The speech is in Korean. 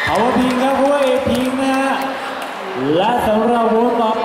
เอาพิงครับเพราะว่าเอพิงนะฮะและสำหรับวงต่อไป